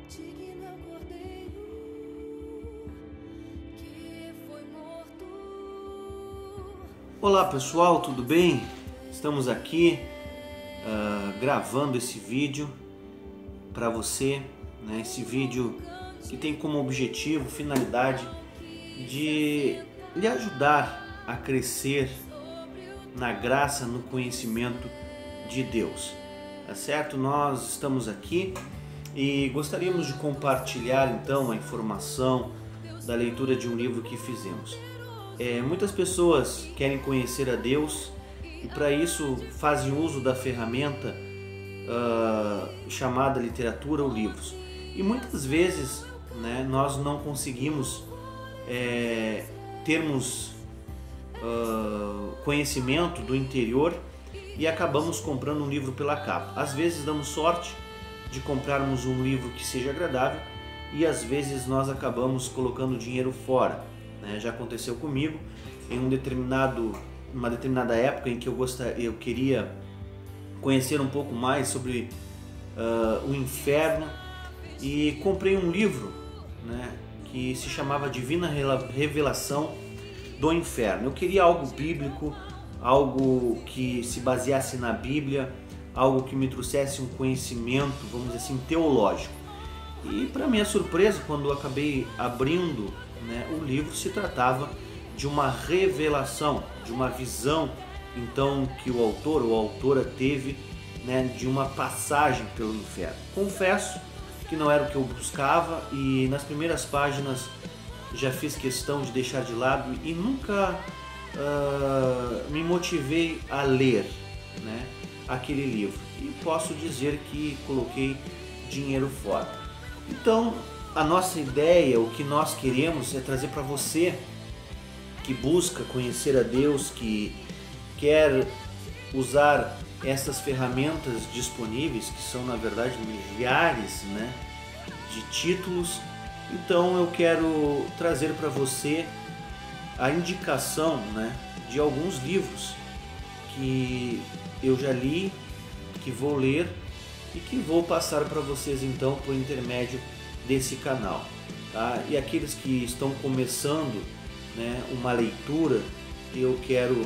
Digno é o Cordeiro que foi morto. Olá pessoal, tudo bem? Estamos aqui gravando esse vídeo para você, né? Esse vídeo que tem como objetivo, finalidade de lhe ajudar a crescer na graça, no conhecimento de Deus, tá certo? Nós estamos aqui e gostaríamos de compartilhar então a informação da leitura de um livro que fizemos. Muitas pessoas querem conhecer a Deus e para isso fazem uso da ferramenta chamada literatura ou livros. E muitas vezes, né, nós não conseguimos termos conhecimento do interior e acabamos comprando um livro pela capa. Às vezes damos sorte de comprarmos um livro que seja agradável e às vezes nós acabamos colocando dinheiro fora, né? Já aconteceu comigo em uma determinada época em que eu queria conhecer um pouco mais sobre o inferno e comprei um livro, né, que se chamava Divina Revelação do Inferno. Eu queria algo bíblico, algo que se baseasse na Bíblia, algo que me trouxesse um conhecimento, vamos dizer assim, teológico. E para minha surpresa, quando eu acabei abrindo, né, o livro, se tratava de uma revelação, de uma visão, então, que o autor ou a autora teve, né, de uma passagem pelo inferno. Confesso que não era o que eu buscava e nas primeiras páginas já fiz questão de deixar de lado e nunca me motivei a ler, né, aquele livro. E posso dizer que coloquei dinheiro fora. Então, a nossa ideia, o que nós queremos é trazer para você que busca conhecer a Deus, que quer usar essas ferramentas disponíveis, que são na verdade milhares, né, de títulos. Então eu quero trazer para você a indicação, né, de alguns livros que eu já li, que vou ler e que vou passar para vocês então por intermédio desse canal, tá? E aqueles que estão começando, né, uma leitura, eu quero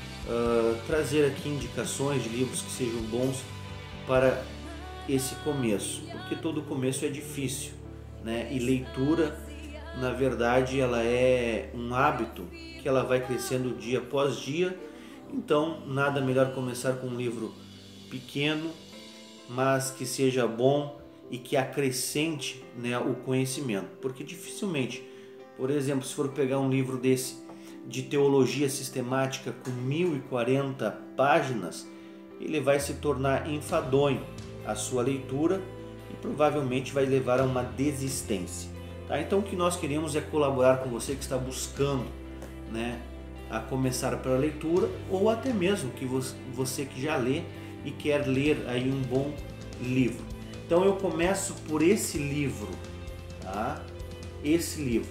trazer aqui indicações de livros que sejam bons para esse começo, porque todo começo é difícil, né? E leitura, na verdade, ela é um hábito que ela vai crescendo dia após dia. Então, nada melhor começar com um livro pequeno, mas que seja bom e que acrescente, né, o conhecimento, porque dificilmente, por exemplo, se for pegar um livro desse de teologia sistemática com 1040 páginas, ele vai se tornar enfadonho a sua leitura e provavelmente vai levar a uma desistência, tá? Então o que nós queremos é colaborar com você que está buscando, né, a começar pela leitura, ou até mesmo que você que já lê e quer ler aí um bom livro. Então eu começo por esse livro, tá? Esse livro,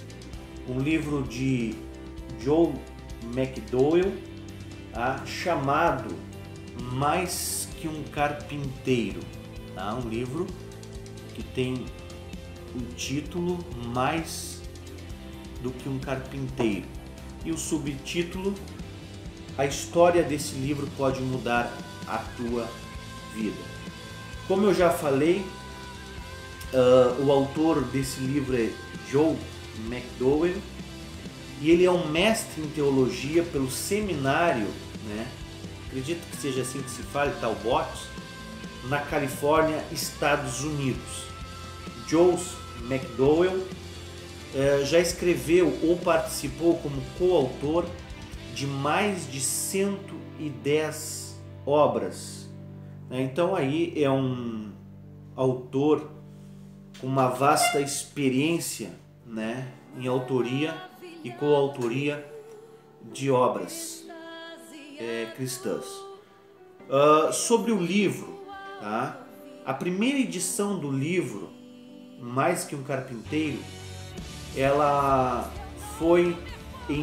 um livro de Joe McDowell, tá? Chamado Mais que um Carpinteiro, tá? Um livro que tem o título Mais do que um Carpinteiro e o subtítulo A História desse livro pode mudar a tua vida. Como eu já falei, o autor desse livro é Joe McDowell e ele é um mestre em teologia pelo seminário, né, acredito que seja assim que se fala, Talbot, na Califórnia, Estados Unidos. Joe McDowell já escreveu ou participou como coautor de mais de 110 obras, né? Então aí é um autor com uma vasta experiência, né, em autoria e coautoria de obras cristãs. Sobre o livro, tá? A primeira edição do livro Mais que um Carpinteiro, ela foi em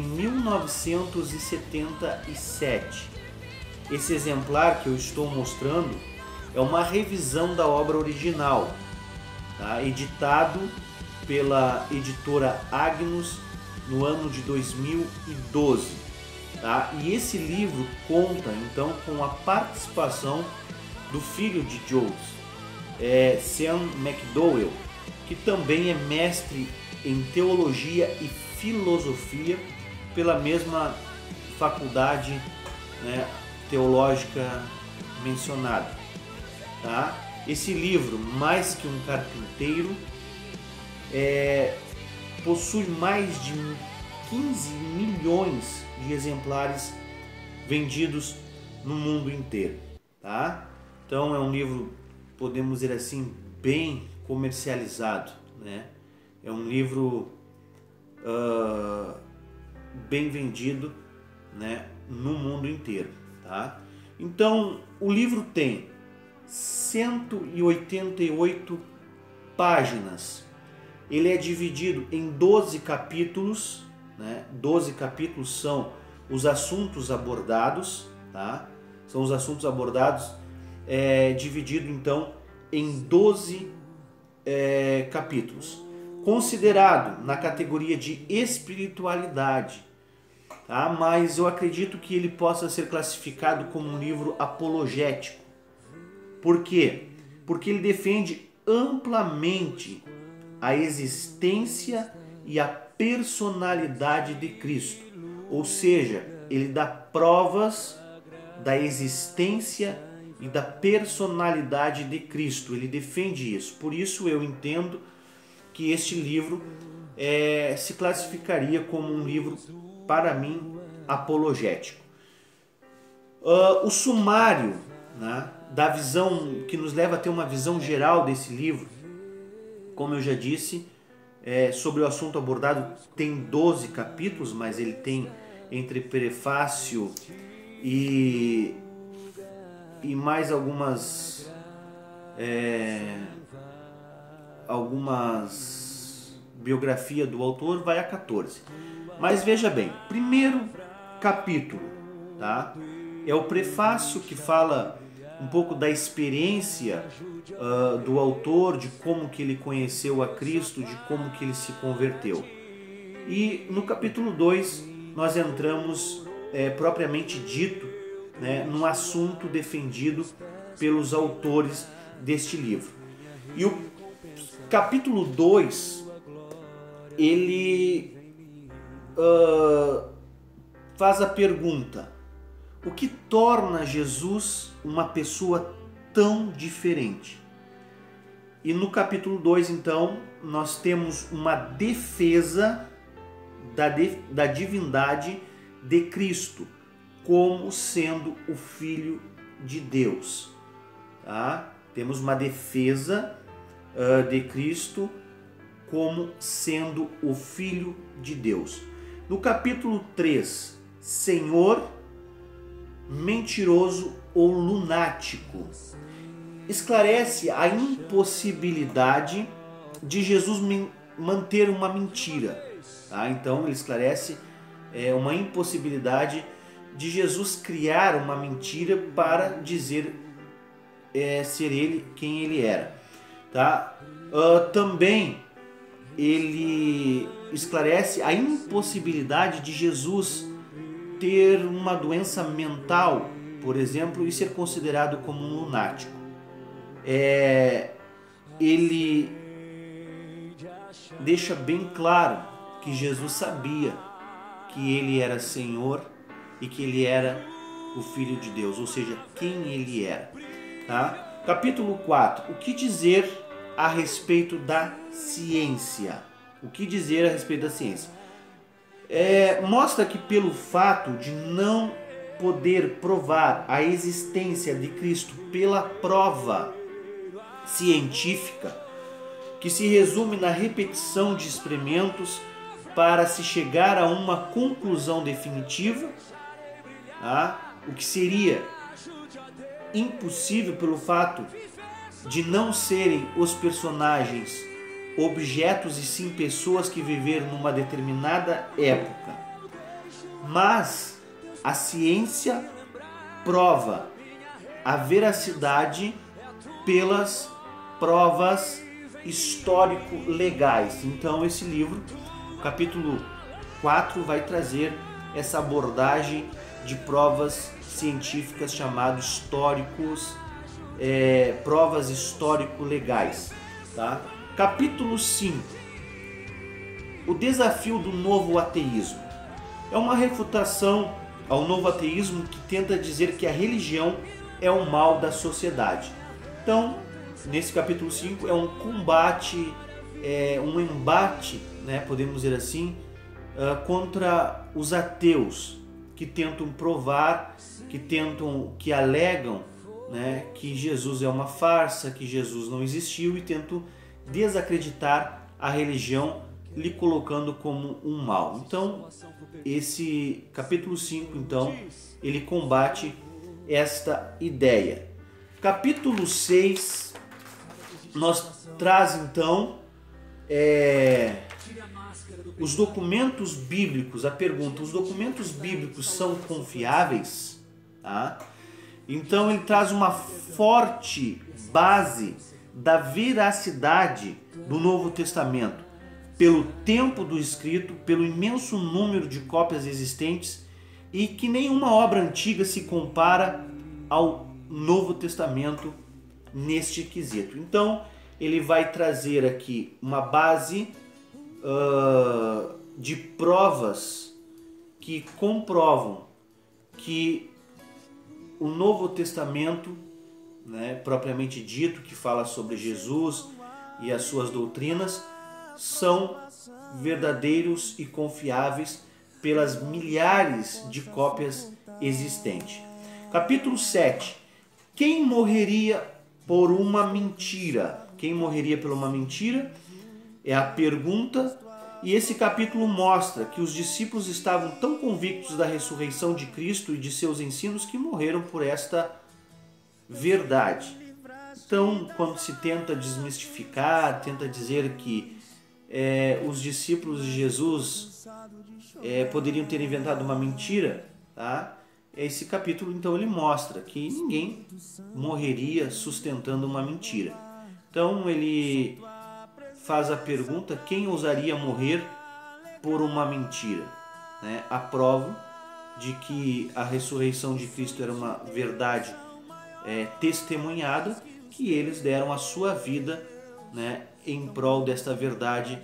1977. Esse exemplar que eu estou mostrando é uma revisão da obra original, tá? Editado pela editora Agnus no ano de 2012. Tá? E esse livro conta então com a participação do filho de Jones, Sean McDowell, que também é mestre em teologia e filosofia pela mesma faculdade, né, teológica mencionada. Tá? Esse livro, Mais que um Carpinteiro, possui mais de 15 milhões de exemplares vendidos no mundo inteiro. Tá? Então é um livro, podemos dizer assim, bem comercializado, né? É um livro bem vendido, né, no mundo inteiro. Tá? Então o livro tem 188 páginas. Ele é dividido em 12 capítulos, né? 12 capítulos são os assuntos abordados, tá? São os assuntos abordados, dividido então em 12 capítulos. Considerado na categoria de espiritualidade, tá? Mas eu acredito que ele possa ser classificado como um livro apologético. Por quê? Porque ele defende amplamente a existência e a personalidade de Cristo. Ou seja, ele dá provas da existência e da personalidade de Cristo. Ele defende isso. Por isso eu entendo que este livro se classificaria como um livro, para mim, apologético. O sumário, né, da visão, que nos leva a ter uma visão geral desse livro, como eu já disse, sobre o assunto abordado, tem 12 capítulos, mas ele tem entre prefácio e mais algumas biografias do autor, vai a 14. Mas veja bem, primeiro capítulo, tá? É o prefácio, que fala um pouco da experiência do autor, de como que ele conheceu a Cristo, de como que ele se converteu. E no capítulo 2 nós entramos propriamente dito, né, num assunto defendido pelos autores deste livro. E o capítulo 2 ele faz a pergunta: o que torna Jesus uma pessoa tão diferente? E no capítulo 2, então, nós temos uma defesa da divindade de Cristo como sendo o Filho de Deus. Tá? Temos uma defesa de Cristo como sendo o Filho de Deus. No capítulo 3, Senhor, mentiroso ou lunático, esclarece a impossibilidade de Jesus manter uma mentira. Tá? Então ele esclarece uma impossibilidade de Jesus criar uma mentira para dizer ser ele quem ele era. Tá? Também ele esclarece a impossibilidade de Jesus ter uma doença mental, por exemplo, e ser considerado como um lunático. Ele deixa bem claro que Jesus sabia que ele era Senhor e que ele era o Filho de Deus, ou seja, quem ele era. Tá? Capítulo 4. O que dizer a respeito da ciência? O que dizer a respeito da ciência? Mostra que pelo fato de não poder provar a existência de Cristo pela prova científica, que se resume na repetição de experimentos para se chegar a uma conclusão definitiva, tá? O que seria impossível pelo fato de não serem os personagens objetos e sim pessoas que viveram numa determinada época. Mas a ciência prova a veracidade pelas provas histórico-legais. Então esse livro, capítulo 4, vai trazer essa abordagem de provas científicas chamado provas histórico-legais. Tá? Capítulo 5, o desafio do novo ateísmo. É uma refutação ao novo ateísmo que tenta dizer que a religião é o mal da sociedade. Então, nesse capítulo 5 é um combate, um embate, né, podemos dizer assim, contra os ateus que tentam provar, que alegam, né, que Jesus é uma farsa, que Jesus não existiu, e tentam desacreditar a religião, lhe colocando como um mal. Então, esse capítulo 5, então, ele combate esta ideia. Capítulo 6 traz então os documentos bíblicos. A pergunta: os documentos bíblicos são confiáveis? Tá? Então ele traz uma forte base da veracidade do Novo Testamento, pelo tempo do escrito, pelo imenso número de cópias existentes, e que nenhuma obra antiga se compara ao Novo Testamento neste quesito. Então ele vai trazer aqui uma base de provas que comprovam que o Novo Testamento, né, propriamente dito, que fala sobre Jesus e as suas doutrinas, são verdadeiros e confiáveis pelas milhares de cópias existentes. Capítulo 7. Quem morreria por uma mentira? Quem morreria por uma mentira? É a pergunta, e esse capítulo mostra que os discípulos estavam tão convictos da ressurreição de Cristo e de seus ensinos que morreram por esta verdade. Então, quando se tenta desmistificar, tenta dizer que os discípulos de Jesus poderiam ter inventado uma mentira, tá? Esse capítulo, então, ele mostra que ninguém morreria sustentando uma mentira. Então, ele faz a pergunta: quem ousaria morrer por uma mentira? Né? A prova de que a ressurreição de Cristo era uma verdade testemunhada, que eles deram a sua vida, né, em prol desta verdade,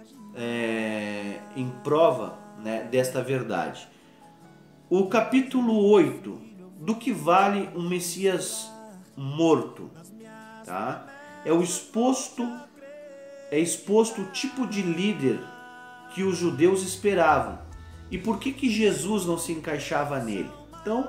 em prova, né, desta verdade. O capítulo 8, do que vale um Messias morto? Tá? É exposto o tipo de líder que os judeus esperavam e por que Jesus não se encaixava nele. Então,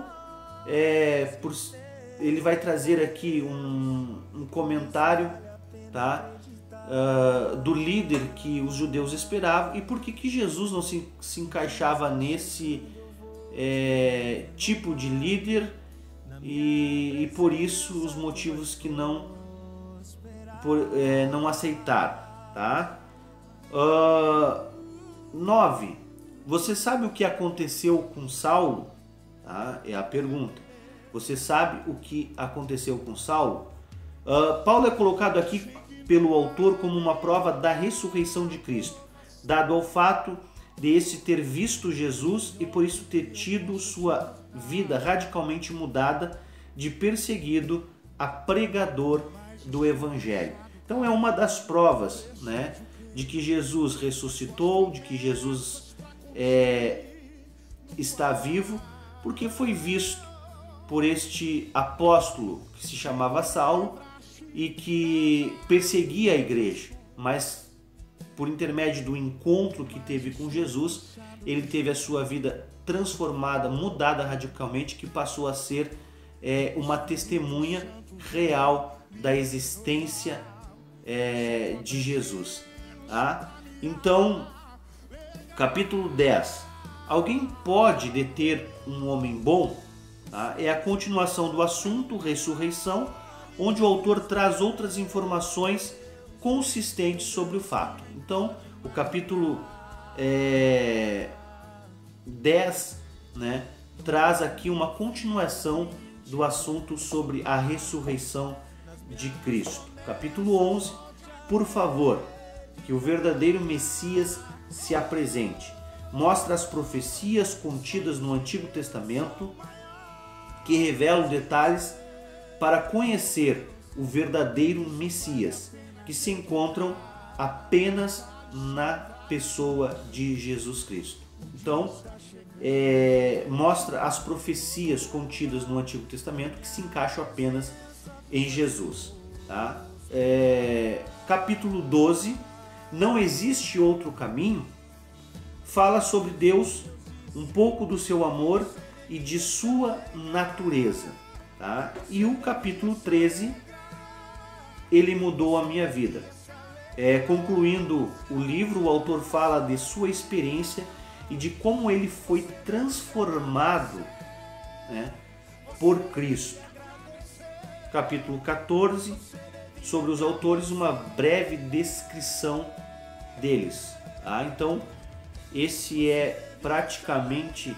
ele vai trazer aqui um comentário, tá, do líder que os judeus esperavam e por que Jesus não se encaixava nesse tipo de líder, e por isso os motivos que não aceitaram. Tá? 9. Você sabe o que aconteceu com Saulo? Tá? É a pergunta. Você sabe o que aconteceu com Saulo? Paulo é colocado aqui pelo autor como uma prova da ressurreição de Cristo, dado ao fato de este ter visto Jesus e por isso ter tido sua vida radicalmente mudada de perseguido a pregador do Evangelho. Então é uma das provas, né, de que Jesus ressuscitou, de que Jesus está vivo, porque foi visto por este apóstolo que se chamava Saulo e que perseguia a igreja, mas por intermédio do encontro que teve com Jesus, ele teve a sua vida transformada, mudada radicalmente, que passou a ser uma testemunha real da existência de Jesus. Tá? Então, capítulo 10. Alguém pode deter um homem bom? Tá? É a continuação do assunto ressurreição, onde o autor traz outras informações consistentes sobre o fato. Então, o capítulo 10, né, traz aqui uma continuação do assunto sobre a ressurreição de Cristo. Capítulo 11 por favor, que o verdadeiro Messias se apresente. Mostra as profecias contidas no Antigo Testamento que revelam detalhes para conhecer o verdadeiro Messias, que se encontram apenas na pessoa de Jesus Cristo. Então, mostra as profecias contidas no Antigo Testamento que se encaixam apenas em Jesus. Tá? Capítulo 12, não existe outro caminho, fala sobre Deus, um pouco do seu amor e de sua natureza. Tá? E o capítulo 13, ele mudou a minha vida. Concluindo o livro, o autor fala de sua experiência e de como ele foi transformado, né, por Cristo. Capítulo 14, sobre os autores, uma breve descrição deles. Tá? Então, esse é praticamente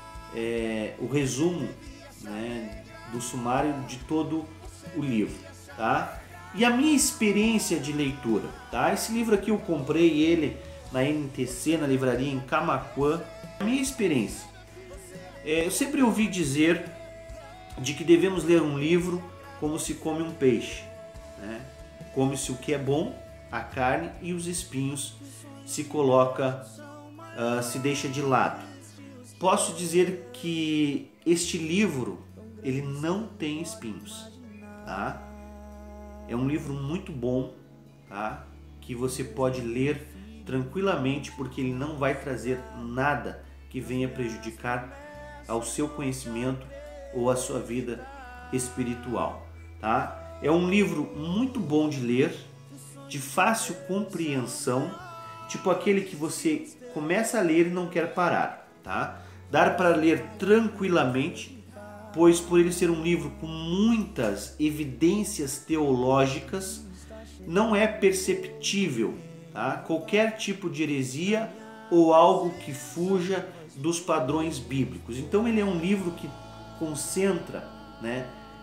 o resumo, né, do sumário de todo o livro. Tá? E a minha experiência de leitura, tá? Esse livro aqui eu comprei ele na NTC, na livraria em Camaquã. A minha experiência, eu sempre ouvi dizer de que devemos ler um livro como se come um peixe, né? Come-se o que é bom, a carne, e os espinhos se coloca, se deixa de lado. Posso dizer que este livro, ele não tem espinhos, tá? É um livro muito bom, tá? Que você pode ler tranquilamente, porque ele não vai trazer nada que venha prejudicar ao seu conhecimento ou à sua vida espiritual. Tá? É um livro muito bom de ler, de fácil compreensão, tipo aquele que você começa a ler e não quer parar. Tá? Dá para ler tranquilamente, pois por ele ser um livro com muitas evidências teológicas, não é perceptível, tá, qualquer tipo de heresia ou algo que fuja dos padrões bíblicos. Então ele é um livro que concentra, né,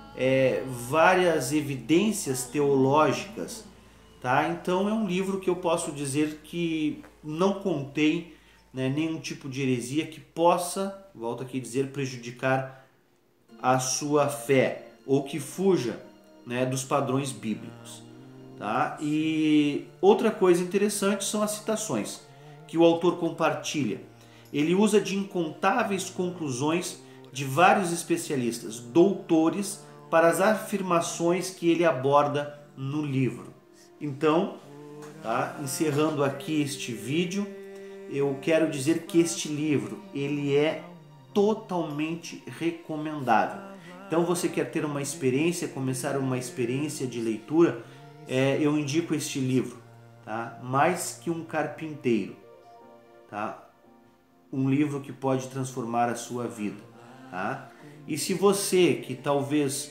várias evidências teológicas. Tá? Então é um livro que eu posso dizer que não contém, né, nenhum tipo de heresia que possa, volto aqui a dizer, prejudicar a sua fé ou que fuja, né, dos padrões bíblicos. Tá? E outra coisa interessante são as citações que o autor compartilha. Ele usa de incontáveis conclusões de vários especialistas, doutores, para as afirmações que ele aborda no livro. Então, tá? Encerrando aqui este vídeo, eu quero dizer que este livro ele é totalmente recomendável. Então, você quer ter uma experiência, começar uma experiência de leitura, eu indico este livro, tá? Mais que um carpinteiro, tá? Um livro que pode transformar a sua vida, tá? E se você que talvez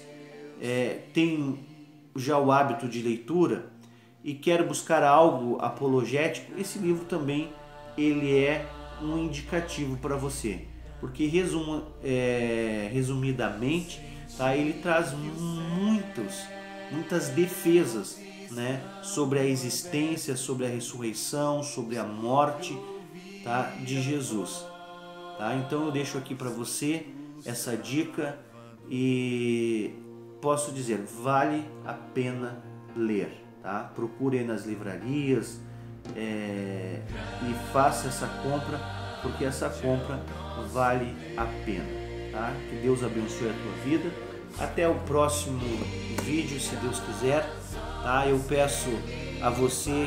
tem já o hábito de leitura e quer buscar algo apologético, esse livro também ele é um indicativo para você, porque resumidamente, tá? Ele traz muitas defesas, né, sobre a existência, sobre a ressurreição, sobre a morte, tá, de Jesus. Tá? Então eu deixo aqui para você essa dica e posso dizer, vale a pena ler. Tá? Procure aí nas livrarias e faça essa compra, porque essa compra vale a pena. Tá? Que Deus abençoe a tua vida. Até o próximo vídeo, se Deus quiser. Tá? Eu peço a você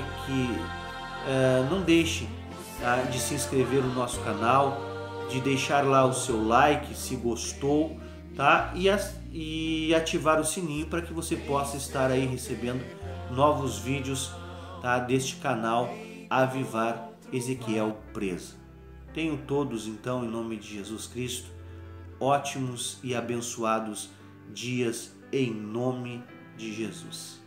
que não deixe, tá, de se inscrever no nosso canal, de deixar lá o seu like se gostou, tá? E ativar o sininho para que você possa estar aí recebendo novos vídeos, tá, deste canal Avivar Ezequiel Preza. Tenham todos então, em nome de Jesus Cristo, ótimos e abençoados dias em nome de Jesus.